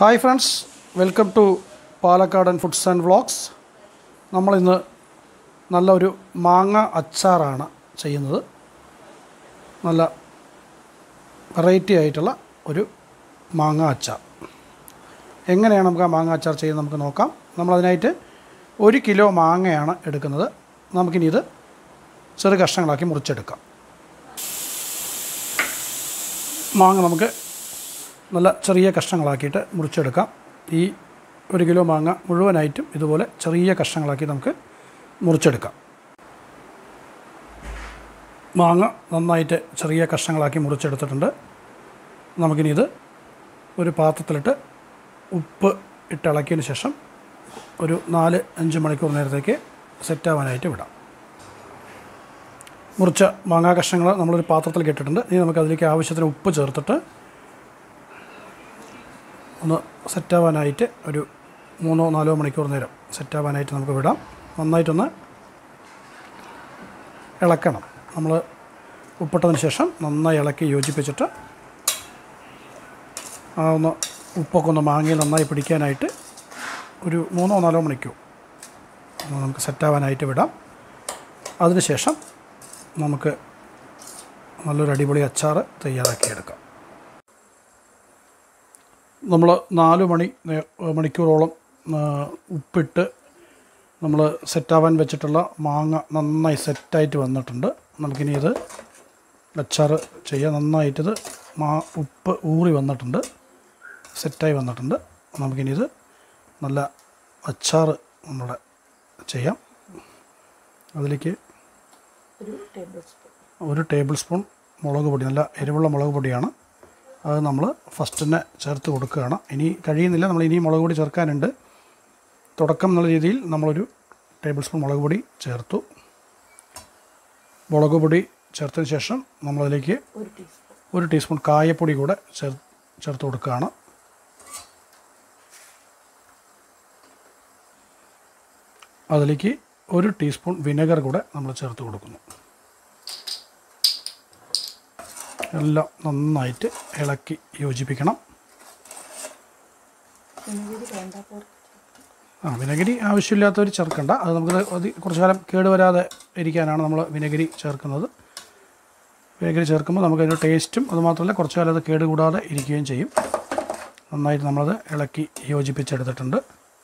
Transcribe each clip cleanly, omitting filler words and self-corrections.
Hi friends, welcome to Palakkadan Foods and Vlogs. നമ്മൾ ഇന്ന് നല്ലൊരു മാങ്ങ അച്ചാറാണ് ചെയ്യുന്നത്. നല്ല വെറൈറ്റി ആയിട്ടുള്ള ഒരു മാങ്ങ അച്ചാർ. എങ്ങനെയാണ് നമുക്ക് ആ മാങ്ങ അച്ചാർ ചെയ്യുന്നത് നമുക്ക് നോക്കാം. നമ്മൾ അതിനായിട്ട് 1 കിലോ മാങ്ങയാണ് എടുക്കുന്നത്. നമുക്കിനി ഇത് ചെറു കഷ്ണങ്ങളാക്കി മുറിച്ചെടുക്കാം. മാങ്ങ നമുക്ക് നല്ല ചെറിയ കഷ്ണങ്ങളാക്കിയിട്ട് മുറിച്ചെടുക്കാം. ഈ 1 കിലോ മാങ്ങ മുഴുവനായിട്ടും ഇതുപോലെ ചെറിയ കഷ്ണങ്ങളാക്കി നമുക്ക് മുറിച്ചെടുക്കാം. മാങ്ങ നന്നായിട്ട് ചെറിയ കഷ്ണങ്ങളാക്കി മുറിച്ചെടുത്തിട്ടുണ്ട്. നമുക്കിനി ഇത് ഒരു പാത്രത്തിലിട്ട് ഉപ്പ് ഇട്ട് ഇളക്കിയതിന് ശേഷം ഒരു 4-5 മണിക്കൂർ നേരത്തേക്ക് സെറ്റാവാനായിട്ട് വിടാം. മുറിച്ച മാങ്ങാ കഷ്ണങ്ങൾ നമ്മളൊരു പാത്രത്തിൽ ഇട്ടിട്ടുണ്ട്. ഇനി നമുക്കതിലേക്ക് ആവശ്യത്തിന് ഉപ്പ് ചേർത്തിട്ട് ഒന്ന് സെറ്റാവാനായിട്ട് ഒരു 3-4 മണിക്കൂർ നേരം സെറ്റാവാനായിട്ട് നമുക്ക് വിടാം. നന്നായിട്ടൊന്ന് ഇളക്കണം. നമ്മൾ ഉപ്പിട്ടതിന് ശേഷം നന്നായി ഇളക്കി യോജിപ്പിച്ചിട്ട് ഒന്ന് ഉപ്പൊക്കെ ഒന്ന് മാങ്ങയിൽ നന്നായി പിടിക്കാനായിട്ട് ഒരു 3-4 മണിക്കൂർ നമുക്ക് സെറ്റാവാനായിട്ട് വിടാം. അതിനുശേഷം നമുക്ക് നല്ലൊരു അടിപൊളി അച്ചാർ തയ്യാറാക്കിയെടുക്കാം. നമ്മൾ 4 മണിക്കൂറോളം ഉപ്പിട്ട് നമ്മൾ സെറ്റാവാൻ വെച്ചിട്ടുള്ള മാങ്ങ നന്നായി സെറ്റായിട്ട് വന്നിട്ടുണ്ട്. നമുക്കിനി ഇത് അച്ചാർ ചെയ്യാം. നന്നായിട്ടിത് ഉപ്പ് ഊറി വന്നിട്ടുണ്ട്, സെറ്റായി വന്നിട്ടുണ്ട്. നമുക്കിനി ഇത് നല്ല അച്ചാർ നമ്മുടെ ചെയ്യാം. അതിലേക്ക് 1 ടേബിൾ സ്പൂൺ മുളക് പൊടി, നല്ല എരിവുള്ള മുളക് പൊടിയാണ്. അത് നമ്മൾ ഫസ്റ്റ് തന്നെ ചേർത്ത് കൊടുക്കുകയാണ്. ഇനി കഴിയുന്നില്ല, നമ്മൾ ഇനി മുളക് പൊടി ചേർക്കാനുണ്ട്. തുടക്കം എന്നുള്ള രീതിയിൽ നമ്മളൊരു ടേബിൾ സ്പൂൺ മുളക് പൊടി ചേർത്തു. മുളക് പൊടി ചേർത്തതിന് ശേഷം നമ്മളതിലേക്ക് 1 ടീസ്പൂൺ കായപ്പൊടി കൂടെ ചേർത്ത് കൊടുക്കുകയാണ്. അതിലേക്ക് 1 ടീസ്പൂൺ വിനെഗർ കൂടെ നമ്മൾ ചേർത്ത് കൊടുക്കുന്നു. എല്ലാം നന്നായിട്ട് ഇളക്കി യോജിപ്പിക്കണം. വിനെഗരി ആവശ്യമില്ലാത്തവർ ചേർക്കണ്ട. അത് നമുക്ക് കുറച്ച് കാലം കേടുവരാതെ ഇരിക്കാനാണ് നമ്മൾ വിനെഗരി ചേർക്കുന്നത്. വിനെഗരി ചേർക്കുമ്പോൾ നമുക്കതിൻ്റെ ടേസ്റ്റും അതുമാത്രമല്ല കുറച്ച് കാലം അത് കേടുകൂടാതെ ഇരിക്കുകയും ചെയ്യും. നന്നായിട്ട് നമ്മളത് ഇളക്കി യോജിപ്പിച്ചെടുത്തിട്ടുണ്ട്.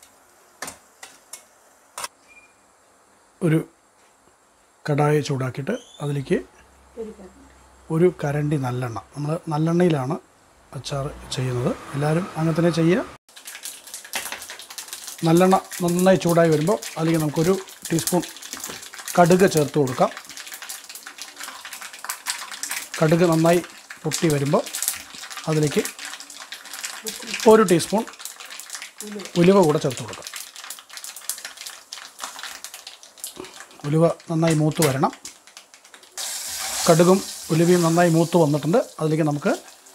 ഒരു കടായി ചൂടാക്കിയിട്ട് അതിലേക്ക് 1 കരണ്ടി നല്ലെണ്ണ, നമ്മൾ നല്ലെണ്ണയിലാണ് അച്ചാർ ചെയ്യുന്നത്. എല്ലാവരും അങ്ങനെ തന്നെ ചെയ്യുക. നല്ലെണ്ണ നന്നായി ചൂടായി വരുമ്പോൾ അതിലേക്ക് നമുക്കൊരു ടീസ്പൂൺ കടുക് ചേർത്ത് കൊടുക്കാം. കടുക് നന്നായി പൊട്ടി വരുമ്പോൾ അതിലേക്ക് 1 ടീസ്പൂൺ ഉലുവ കൂടെ ചേർത്ത് കൊടുക്കാം. ഉലുവ നന്നായി മൂത്ത് വരണം. കടുകും ഉലുവയും നന്നായി മൂത്ത് വന്നിട്ടുണ്ട്. അതിലേക്ക് നമുക്ക്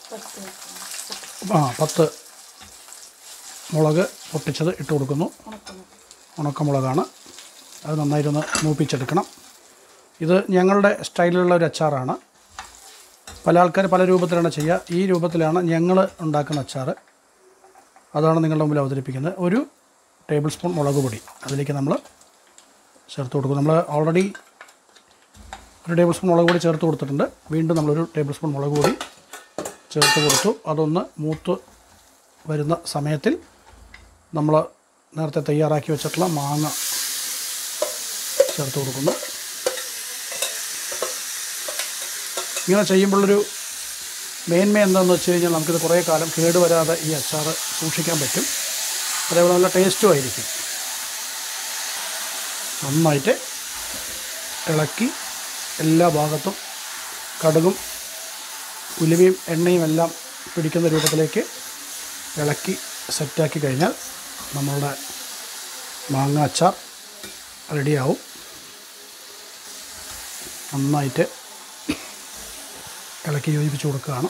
10 മുളക് പൊട്ടിച്ചത് ഇട്ട് കൊടുക്കുന്നു. ഉണക്കമുളകാണ്. അത് നന്നായിട്ടൊന്ന് മൂപ്പിച്ചെടുക്കണം. ഇത് ഞങ്ങളുടെ സ്റ്റൈലിലുള്ള ഒരു അച്ചാറാണ്. പല ആൾക്കാർ പല രൂപത്തിലാണ് ചെയ്യുക. ഈ രൂപത്തിലാണ് ഞങ്ങൾ ഉണ്ടാക്കുന്ന അച്ചാർ. അതാണ് നിങ്ങളുടെ മുമ്പിൽ അവതരിപ്പിക്കുന്നത്. 1 ടേബിൾ സ്പൂൺ മുളക് പൊടി അതിലേക്ക് നമ്മൾ ചേർത്ത് കൊടുക്കും. നമ്മൾ ഓൾറെഡി 1 ടേബിൾ സ്പൂൺ മുളക് പൊടി ചേർത്ത് കൊടുത്തിട്ടുണ്ട്. വീണ്ടും നമ്മളൊരു ടേബിൾ സ്പൂൺ മുളക് പൊടി ചേർത്ത് കൊടുത്തു. അതൊന്ന് മൂത്ത് വരുന്ന സമയത്തിൽ നമ്മൾ നേരത്തെ തയ്യാറാക്കി വെച്ചിട്ടുള്ള മാങ്ങ ചേർത്ത് കൊടുക്കുന്നു. ഇങ്ങനെ ചെയ്യുമ്പോഴൊരു മേന്മ എന്താണെന്ന് വെച്ച് കഴിഞ്ഞാൽ നമുക്കിത് കുറേ കാലം കേടുവരാതെ ഈ അച്ചാർ സൂക്ഷിക്കാൻ പറ്റും. അതേപോലെ നല്ല ടേസ്റ്റും ആയിരിക്കും. നന്നായിട്ട് ഇളക്കി എല്ലാ ഭാഗത്തും കടുകും ഉലുവയും എണ്ണയും എല്ലാം പിടിക്കുന്ന രൂപത്തിലേക്ക് ഇളക്കി സെറ്റാക്കി കഴിഞ്ഞാൽ നമ്മളുടെ മാങ്ങ അച്ചാർ റെഡിയാവും. നന്നായിട്ട് ഇളക്കി യോജിപ്പിച്ച് കൊടുക്കുകയാണ്.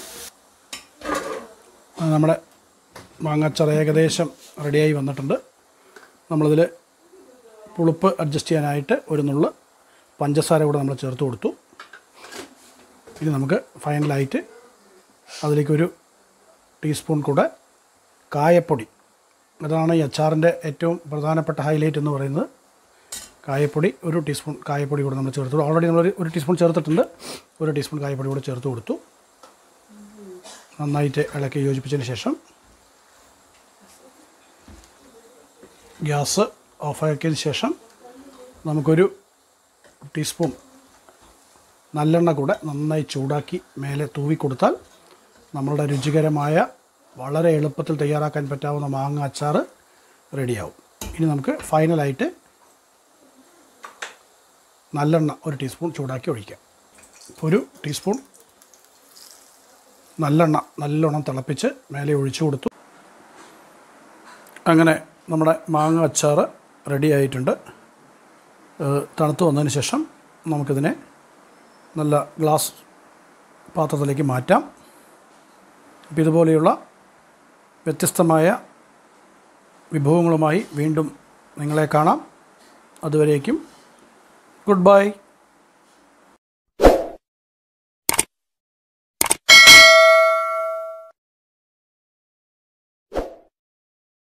നമ്മുടെ മാങ്ങ അച്ചാർ ഏകദേശം റെഡിയായി വന്നിട്ടുണ്ട്. നമ്മളിതിൽ പുളിപ്പ് അഡ്ജസ്റ്റ് ചെയ്യാനായിട്ട് 1 നുള്ള് പഞ്ചസാര കൂടെ നമ്മൾ ചേർത്ത് കൊടുത്തു. ഇനി നമുക്ക് ഫൈനലായിട്ട് അതിലേക്ക് 1 ടീസ്പൂൺ കൂടെ കായപ്പൊടി. അതാണ് ഈ അച്ചാറിൻ്റെ ഏറ്റവും പ്രധാനപ്പെട്ട ഹൈലൈറ്റ് എന്ന് പറയുന്നത്. കായപ്പൊടി, 1 ടീസ്പൂൺ കായപ്പൊടി കൂടെ നമ്മൾ ചേർത്തു. ഓൾറെഡി നമ്മൾ 1 ടീസ്പൂൺ ചേർത്തിട്ടുണ്ട്. 1 ടീസ്പൂൺ കായപ്പൊടി കൂടെ ചേർത്ത് കൊടുത്തു. നന്നായിട്ട് ഇളക്കി യോജിപ്പിച്ചതിന് ശേഷം ഗ്യാസ് ഓഫാക്കിയതിന് ശേഷം നമുക്കൊരു ടീസ്പൂൺ നല്ലെണ്ണ കൂടെ നന്നായി ചൂടാക്കി മേലെ തൂവി കൊടുത്താൽ നമ്മളുടെ രുചികരമായ വളരെ എളുപ്പത്തിൽ തയ്യാറാക്കാൻ പറ്റാവുന്ന മാങ്ങ അച്ചാർ റെഡിയാവും. ഇനി നമുക്ക് ഫൈനലായിട്ട് നല്ലെണ്ണ 1 ടീസ്പൂൺ ചൂടാക്കി ഒഴിക്കാം. 1 ടീസ്പൂൺ നല്ലെണ്ണ നല്ലോണം തിളപ്പിച്ച് മേലെ ഒഴിച്ചു കൊടുത്തു. അങ്ങനെ നമ്മുടെ മാങ്ങ അച്ചാർ റെഡി ആയിട്ടുണ്ട്. തണുത്ത് വന്നതിന് ശേഷം നമുക്കിതിനെ നല്ല ഗ്ലാസ് പാത്രത്തിലേക്ക് മാറ്റാം. അപ്പോൾ ഇതുപോലെയുള്ള വ്യത്യസ്തമായ വിഭവങ്ങളുമായി വീണ്ടും നിങ്ങളെ കാണാം. അതുവരേക്കും ഗുഡ് ബൈ.